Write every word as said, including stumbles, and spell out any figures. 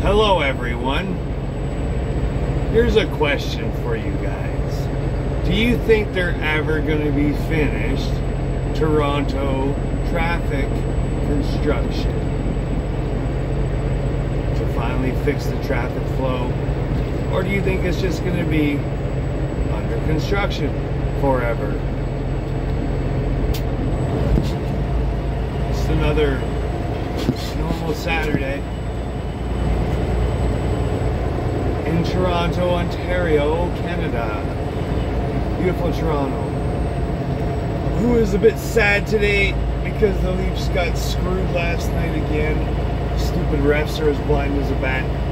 Hello everyone. Here's a question for you guys. Do you think they're ever going to be finished Toronto traffic construction to finally fix the traffic flow? Or do you think it's just going to be under construction forever? Just another normal Saturday in Toronto, Ontario, Canada. Beautiful Toronto. Who is a bit sad today because the Leafs got screwed last night again. Stupid refs are as blind as a bat.